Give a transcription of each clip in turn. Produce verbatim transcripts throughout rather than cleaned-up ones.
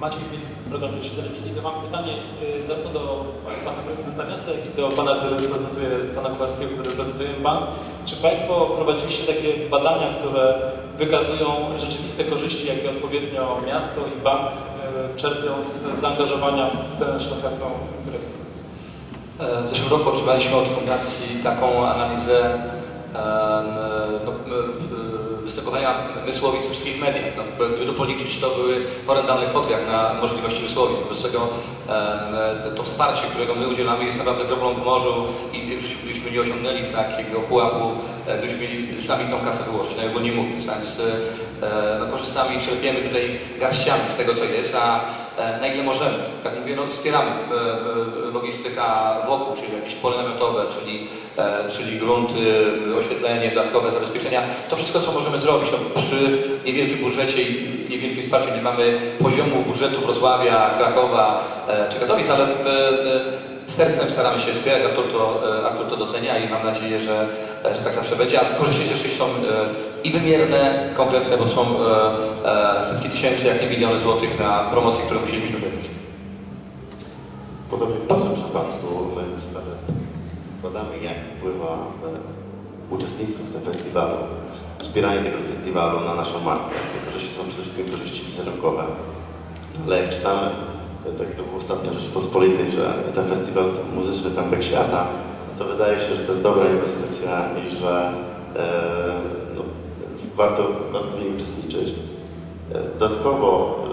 Maciej, program telewizji, to mam pytanie zarówno do pana prezydenta miasta, jak i do pana, który reprezentuje, pana Kubarskiego, który reprezentuje bank. Czy państwo prowadziliście takie badania, które wykazują rzeczywiste korzyści, jakie odpowiednio miasto i bank czerpią z zaangażowania w tę szlachetną imprezę? W zeszłym roku otrzymaliśmy od fundacji taką analizę no, występowania mysłowic w wszystkich mediach. No, gdyby to policzyć, to były horrendalne kwoty jak na możliwości mysłowic. Wobec tego to wsparcie, którego my udzielamy, jest naprawdę kroplą w morzu i w życiu, gdybyśmy nie osiągnęli takiego pułapu, gdybyśmy mieli sami tą kasę wyłożyć, no nie mówiąc. Więc no, korzystamy i czerpiemy tutaj garściami z tego, co jest, a na ile możemy. Tak mówię, no, wspieramy logistyka wokół, czyli jakieś pole namiotowe, czyli, czyli grunty, oświetlenie, dodatkowe zabezpieczenia. To wszystko, co możemy zrobić no, przy niewielkim budżecie i niewielkim wsparciu. Nie mamy poziomu budżetu Wrocławia, Krakowa czy Katowic, ale sercem staramy się wspierać, Artur to, Artur to docenia i mam nadzieję, że, że tak zawsze będzie. A korzyści też są i wymierne, konkretne, bo są setki tysięcy, jak nie miliony złotych na promocje, które musielibyśmy wybrać. Podobnie proszę Państwu, my badamy, jak wpływa uczestnictwo w tym festiwalu, wspieranie tego festiwalu na naszą markę. Te korzyści są przede wszystkim korzyści wizerunkowe. Ale jak czytamy, tak to było ostatnio Rzeczpospolitej, że ten festiwal muzyczny pępek świata, to wydaje się, że to jest dobra inwestycja i że e, no, warto, warto w niej uczestniczyć. E, dodatkowo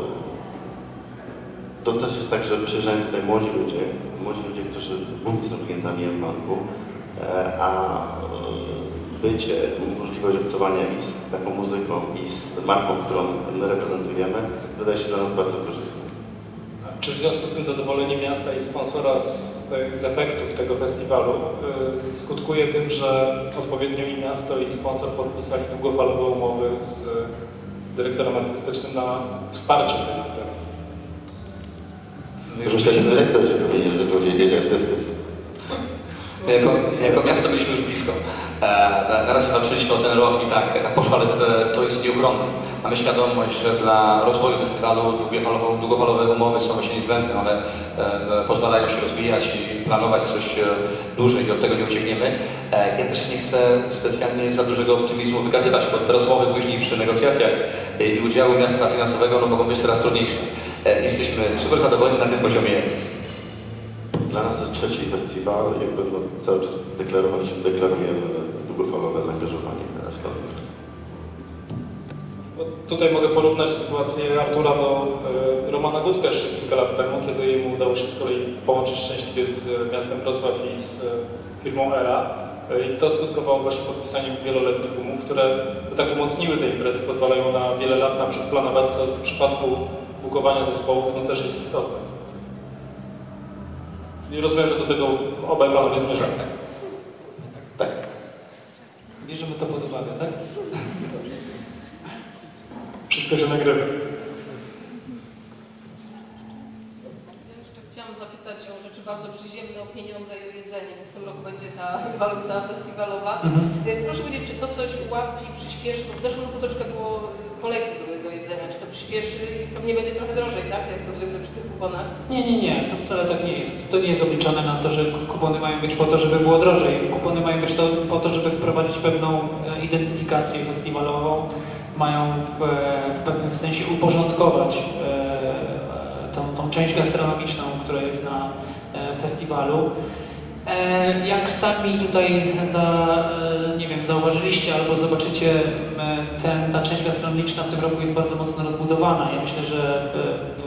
e, to też jest tak, że przyjeżdżają tutaj młodzi ludzie, młodzi ludzie, którzy głównie są klientami M-Banku, e, a bycie, możliwość obcowania i z taką muzyką, i z marką, którą my reprezentujemy, wydaje się dla nas bardzo korzystne. Czy w związku z tym zadowolenie miasta i sponsora z, z efektów tego festiwalu yy, skutkuje tym, że odpowiednio i miasto i sponsor podpisali długofalowe umowy z dyrektorem artystycznym na wsparcie tej imprezy? Myślę, że dyrektor się powinien wypowiedzieć artystyczny. Jako, jako miasto byliśmy już blisko. E, na, na razie walczyliśmy o ten rok i tak, tak poszło, ale to jest nieuchronne. Mamy świadomość, że dla rozwoju festiwalu długofalowe umowy są właśnie niezbędne. One e, pozwalają się rozwijać i planować coś e, dłużej i od tego nie uciekniemy. E, ja też nie chcę specjalnie za dużego optymizmu wykazywać, bo te rozmowy później przy negocjacjach e, i udziału miasta finansowego no, mogą być coraz trudniejsze. E, jesteśmy super zadowoleni na tym poziomie. Dla nas jest trzeci festiwal, jakby no, cały czas deklarowaliśmy, deklarujemy długofalowe zaangażowanie w to. Tutaj mogę porównać sytuację Artura do y, Romana Gutkę jeszcze kilka lat temu, kiedy jemu udało się z kolei połączyć szczęśliwie z miastem Wrocław i z y, firmą ERA. Y, I to skutkowało właśnie podpisaniem wieloletnich umów, które tak umocniły te imprezy, pozwalają na wiele lat na przedplanować, co w przypadku bukowania zespołów no, też jest istotne. Czyli rozumiem, że do tego obaj panowie zmierzają. Tak. Tak. Bierzemy to pod uwagę, tak? Wszystko się nagrywa. Ja jeszcze chciałam zapytać o rzeczy bardzo przyziemne, o pieniądze i o jedzenie, bo w tym roku będzie ta waluta festiwalowa. Mhm. Proszę powiedzieć, czy to coś ułatwi, przyspieszy, bo w zeszłym roku troszkę było kolejki były do jedzenia, czy to przyspieszy i to nie będzie trochę drożej, tak? Jak to zwykle przy tych kuponach? Nie, nie, nie, to wcale tak nie jest. To nie jest obliczone na to, że kupony mają być po to, żeby było drożej. Kupony mają być to, po to, żeby wprowadzić pewną identyfikację festiwalową. Mają w, w pewnym sensie uporządkować e, tą, tą część gastronomiczną, która jest na e, festiwalu. E, jak sami tutaj za, e, nie wiem, zauważyliście albo zobaczycie, e, ten, ta część gastronomiczna w tym roku jest bardzo mocno rozbudowana. Ja myślę, że e,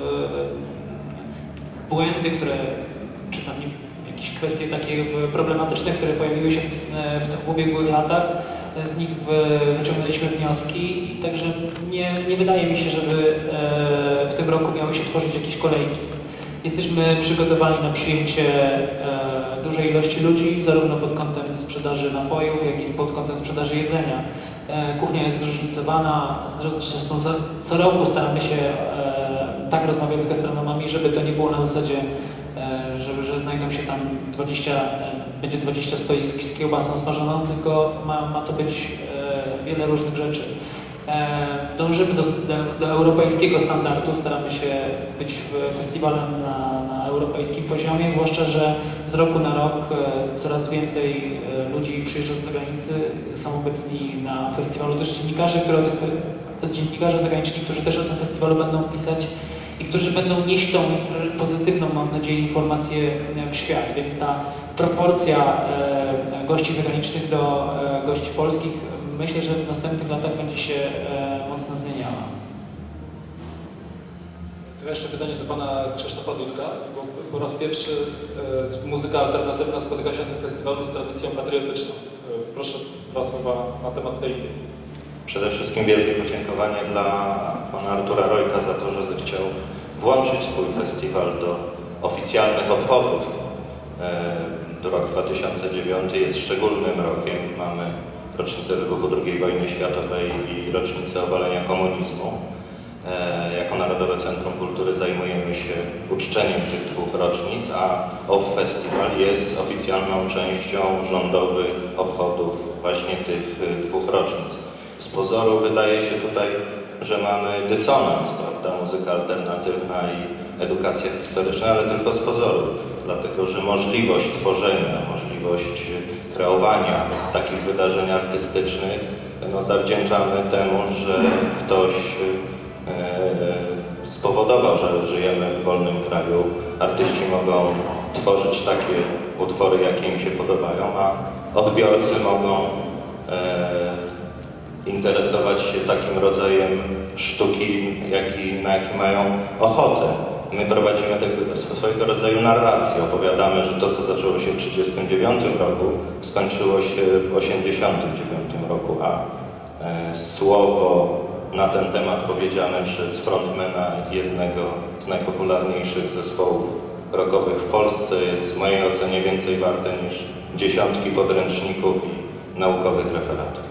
e, błędy, które, czy tam nie, jakieś kwestie takie problematyczne, które pojawiły się w, w tych ubiegłych latach, z nich wyciągnęliśmy wnioski, także nie, nie wydaje mi się, żeby w tym roku miały się tworzyć jakieś kolejki. Jesteśmy przygotowani na przyjęcie dużej ilości ludzi, zarówno pod kątem sprzedaży napojów, jak i pod kątem sprzedaży jedzenia. Kuchnia jest zróżnicowana, zresztą co roku staramy się tak rozmawiać z gastronomami, żeby to nie było na zasadzie, że, że znajdą się tam dwadzieścia, będzie dwadzieścia stoisk z kiełbasą smażoną, tylko ma, ma to być e, wiele różnych rzeczy. Dążymy do, do, do europejskiego standardu, staramy się być festiwalem na, na europejskim poziomie, zwłaszcza, że z roku na rok coraz więcej ludzi przyjeżdża z zagranicy, są obecni na festiwalu też dziennikarze, które o tych, dziennikarze zagraniczni, którzy też o tym festiwalu będą pisać i którzy będą nieść tą pozytywną, mam nadzieję, informację w świat, więc ta proporcja gości zagranicznych do gości polskich, myślę, że w następnych latach będzie się mocno zmieniała. To jeszcze pytanie do pana Krzysztofa Dudka, bo po raz pierwszy e, muzyka alternatywna spotyka się na tym festiwalu z tradycją patriotyczną. E, proszę dwa słowa na temat tej idei. Przede wszystkim wielkie podziękowanie dla pana Artura Rojka za to, że zechciał włączyć swój festiwal do oficjalnych obchodów. E, rok dwa tysiące dziewiąty jest szczególnym rokiem. Mamy rocznicę wybuchu drugiej wojny światowej i rocznicę obalenia komunizmu. Jako Narodowe Centrum Kultury zajmujemy się uczczeniem tych dwóch rocznic, a O F Festiwal jest oficjalną częścią rządowych obchodów właśnie tych dwóch rocznic. Z pozoru wydaje się tutaj, że mamy dysonans, prawda, muzyka alternatywna i edukacja historyczna, ale tylko z pozoru, dlatego że możliwość tworzenia, możliwość kreowania takich wydarzeń artystycznych no, zawdzięczamy temu, że ktoś spowodował, że żyjemy w wolnym kraju. Artyści mogą tworzyć takie utwory, jakie im się podobają, a odbiorcy mogą e, interesować się takim rodzajem sztuki, jaki, na jaki mają ochotę. My prowadzimy tego, swojego rodzaju narrację. Opowiadamy, że to, co zaczęło się w tysiąc dziewięćset trzydziestym dziewiątym roku, skończyło się w tysiąc dziewięćset osiemdziesiątym dziewiątym roku, a e, słowo na ten temat powiedziane przez frontmana jednego z najpopularniejszych zespołów rockowych w Polsce jest w mojej ocenie więcej warte niż dziesiątki podręczników i naukowych referatów.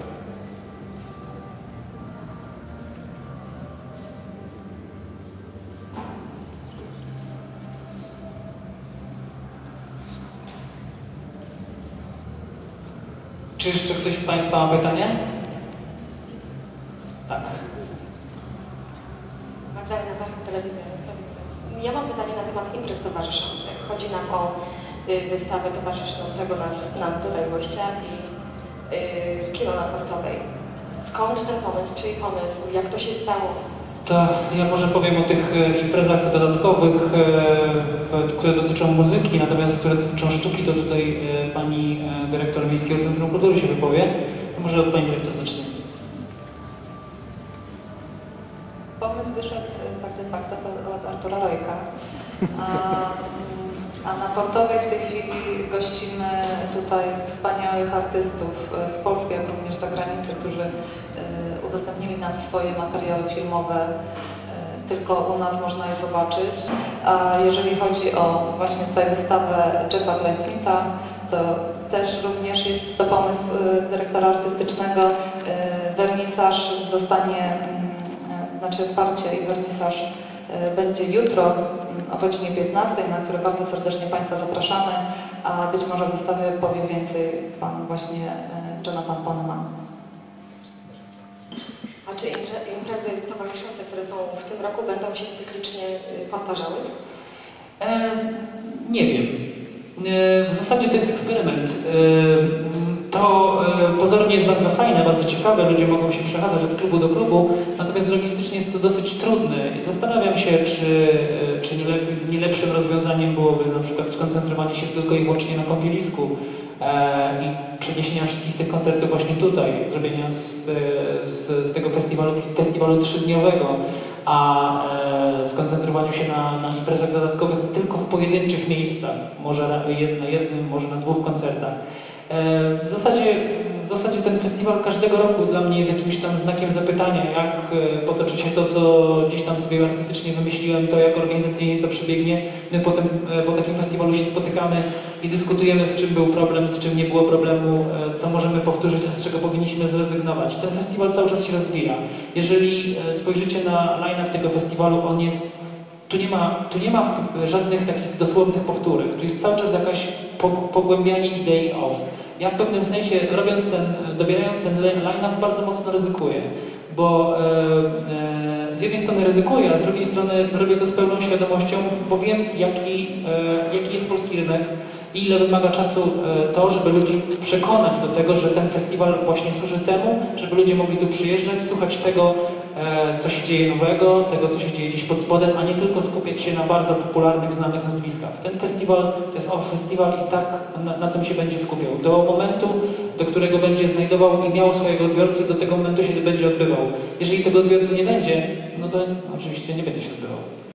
Czy jeszcze ktoś z Państwa ma pytanie? Tak. Magdalena Bachman, Telewizja Jasnowice. Ja mam pytanie na temat imprez towarzyszących. Chodzi nam o y, wystawę towarzyszącego nas, nam tutaj gościami y, kino na Portowej. Skąd ten pomysł, czyj pomysł, jak to się stało? To ja może powiem o tych imprezach dodatkowych, które dotyczą muzyki, natomiast które dotyczą sztuki, to tutaj pani dyrektor Miejskiego Centrum Kultury się wypowie. To może od pani dyrektor zacznie. Pomysł wyszedł tak de facto od Artura Rojka. A, a na Portowej w tej chwili gościmy tutaj wspaniałych artystów z Polski, jak również z zagranicy, którzy udostępnili nam swoje materiały filmowe. Tylko u nas można je zobaczyć. A jeżeli chodzi o właśnie tutaj wystawę Jeffa Smitha, to też również jest to pomysł dyrektora artystycznego. Wernisaż zostanie, znaczy otwarcie i wernisaż będzie jutro o godzinie piętnastej, na które bardzo serdecznie Państwa zapraszamy, a być może o wystawie powie więcej Pan właśnie Jonathan Poneman. A czy imprezy towarzyszące, które są w tym roku, będą się cyklicznie powtarzały? E, nie wiem. E, w zasadzie to jest eksperyment. E, to e, pozornie jest bardzo fajne, bardzo ciekawe, ludzie mogą się przechadzać od klubu do klubu, natomiast logistycznie jest to dosyć trudne. I zastanawiam się, czy, czy nie, lep, nie lepszym rozwiązaniem byłoby na przykład skoncentrowanie się tylko i wyłącznie na kąpielisku i przeniesienia wszystkich tych koncertów właśnie tutaj, zrobienia z, z, z tego festiwalu, festiwalu trzydniowego, a e, skoncentrowaniu się na, na imprezach dodatkowych tylko w pojedynczych miejscach, może na jednym, może na dwóch koncertach. E, w zasadzie, w zasadzie ten festiwal każdego roku dla mnie jest jakimś tam znakiem zapytania, jak potoczy się to, co gdzieś tam sobie artystycznie wymyśliłem, to jak organizacyjnie to przebiegnie. My potem po takim festiwalu się spotykamy i dyskutujemy, z czym był problem, z czym nie było problemu, co możemy powtórzyć, a z czego powinniśmy zrezygnować. Ten festiwal cały czas się rozwija. Jeżeli spojrzycie na line-up tego festiwalu, on jest, tu nie ma, tu nie ma żadnych takich dosłownych powtórek. Tu jest cały czas jakaś pogłębianie idei o. Ja w pewnym sensie, robiąc ten, dobierając ten line-up, bardzo mocno ryzykuję. bo e, e, z jednej strony ryzykuję, a z drugiej strony robię to z pełną świadomością, bo wiem, jaki, e, jaki jest polski rynek i ile wymaga czasu e, to, żeby ludzi przekonać do tego, że ten festiwal właśnie służy temu, żeby ludzie mogli tu przyjeżdżać, słuchać tego, e, co się dzieje nowego, tego, co się dzieje gdzieś pod spodem, a nie tylko skupiać się na bardzo popularnych, znanych nazwiskach. Ten festiwal to jest off festiwal i tak na, na tym się będzie skupiał. Do momentu, do którego będzie znajdował i miał swojego odbiorcę, do tego momentu się to będzie odbywał. Jeżeli tego odbiorcy nie będzie, no to oczywiście nie będzie się odbywał.